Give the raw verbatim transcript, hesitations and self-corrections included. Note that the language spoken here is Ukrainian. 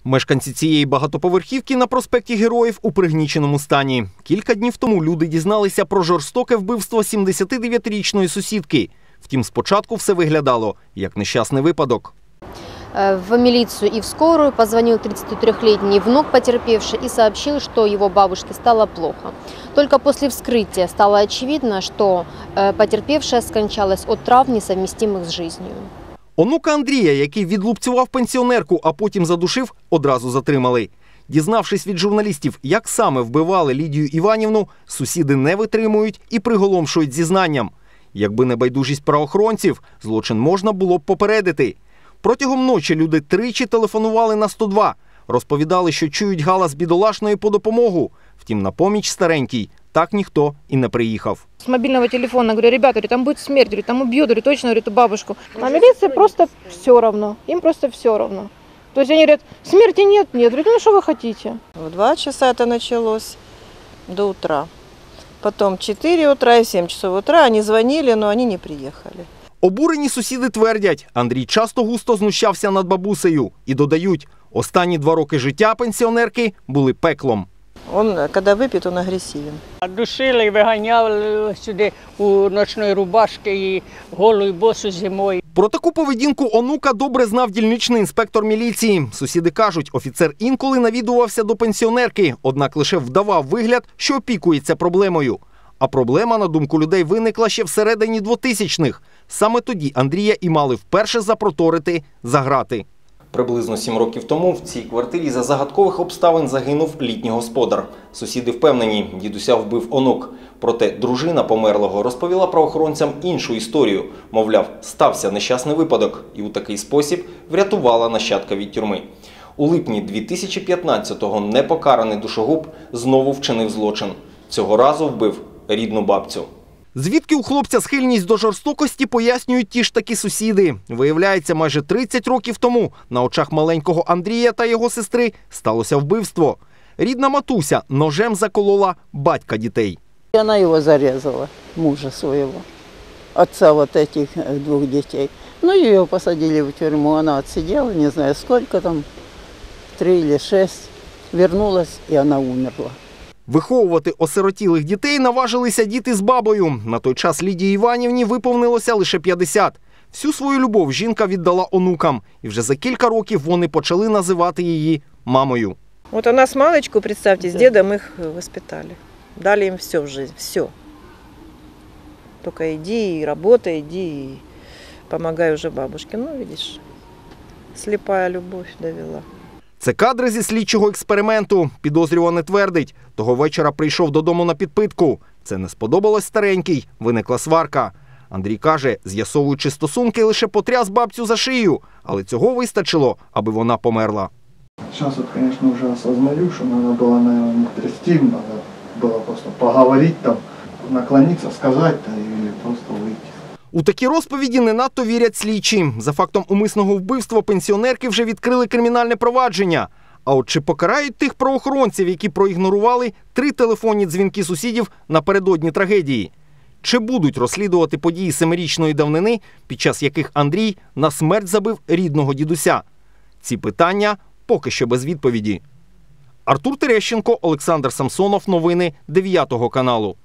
Мешканці цієї багатоповерхівки на проспекті Героїв у пригніченому стані. Кілька днів тому люди дізналися про жорстоке вбивство сімдесятидев'ятирічної сусідки. Втім, спочатку все виглядало як нещасний випадок. В милицию и в скорую позвонил тридцатитрёхлетний внук потерпевший и сообщил, что его бабушке стало плохо. Только после вскрытия стало очевидно, что потерпевшая скончалась от травм, несовместимых с жизнью. Онука Андрія, який відлупцював пенсіонерку, а потім задушив, одразу затримали. Дізнавшись від журналістів, як саме вбивали Лідію Іванівну, сусіди не витримують і приголомшують зізнанням. Якби не байдужість правоохоронців, злочин можна було б попередити. Протягом ночі люди тричі телефонували на сто два. Розповідали, що чують галас бідолашної по допомогу. Втім, на поміч старенькій так ніхто і не приїхав. С мобильного телефона говорю: ребята, там будет смерть, там убьют, говорю, точно, говорю, эту бабушку. А милиции просто все равно, им просто все равно. То есть они говорят: смерти нет, нет. Говорю: ну что вы хотите? В два часа это началось до утра. Потом четыре утра и в семь часов утра они звонили, но они не приехали. Обурені сусіди твердять, Андрій часто густо знущався над бабусею. І додають, останні два роки життя пенсіонерки були пеклом. Он, когда выпьет, он агрессивен. Душили, виганяли сюди у ночної рубашки і голу, і босу зимою. Про таку поведінку онука добре знав дільничний інспектор міліції. Сусіди кажуть, офіцер інколи навідувався до пенсіонерки, однак лише вдавав вигляд, що опікується проблемою. А проблема, на думку людей, виникла ще всередині двотисячних. Саме тоді Андрія і мали вперше запроторити за грати. Приблизно сім років тому в цій квартирі за загадкових обставин загинув літній господар. Сусіди впевнені, дідуся вбив онук. Проте дружина померлого розповіла правоохоронцям іншу історію. Мовляв, стався нещасний випадок і у такий спосіб врятувала нащадка від тюрми. У липні дві тисячі п'ятнадцятого непокараний душогуб знову вчинив злочин. Цього разу вбив рідну бабцю. Звідки у хлопця схильність до жорстокості, пояснюють ті ж такі сусіди. Виявляється, майже тридцять років тому на очах маленького Андрія та його сестри сталося вбивство. Рідна матуся ножем заколола батька дітей. Вона його зарізала, мужа свого, отця вот этих двох дітей. Ну, її посадили в тюрму, вона відсиділа, не знаю скільки там, три або шість, вернулась і вона умерла. Виховувати осиротілих дітей наважилися діти з бабою. На той час Лідії Іванівні виповнилося лише п'ятдесят. Всю свою любов жінка віддала онукам. І вже за кілька років вони почали називати її мамою. Вот она с малочку, представьте, с дедом их воспитали. Дали им все в жизнь, все. Только иди и работай, иди и помогай уже бабушке. Ну, видишь, слепая любовь довела. Це кадри зі слідчого експерименту. Підозрюваний твердить, того вечора прийшов додому на підпитку. Це не сподобалось старенькій, виникла сварка. Андрій каже, з'ясовуючи стосунки, лише потряс бабцю за шию, але цього вистачило, аби вона померла. Зараз, звісно, вже осознаю, що треба було, мабуть, не трясти, треба було просто поговорити, там, наклонитися, сказати, та, і просто вийти. У такі розповіді не надто вірять слідчі. За фактом умисного вбивства пенсіонерки вже відкрили кримінальне провадження. А от чи покарають тих правоохоронців, які проігнорували три телефонні дзвінки сусідів напередодні трагедії? Чи будуть розслідувати події семирічної давнини, під час яких Андрій на смерть забив рідного дідуся? Ці питання поки що без відповіді. Артур Терещенко, Олександр Самсонов. Новини дев'ятого каналу.